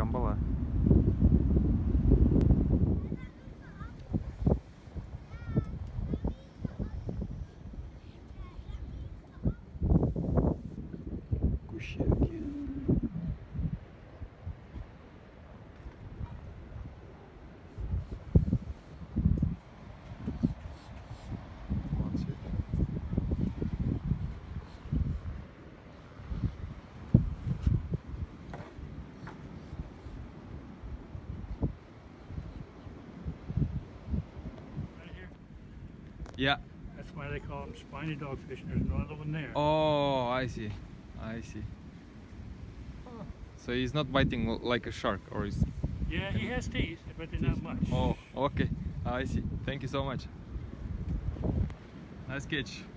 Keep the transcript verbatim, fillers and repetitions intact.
бала. Кущевки. Yeah. That's why they call them spiny dogfish, and there's no other one there. Oh, I see. I see. So he's not biting like a shark, or is? Yeah, he has teeth, but they're not much. Oh, okay. I see. Thank you so much. Nice catch.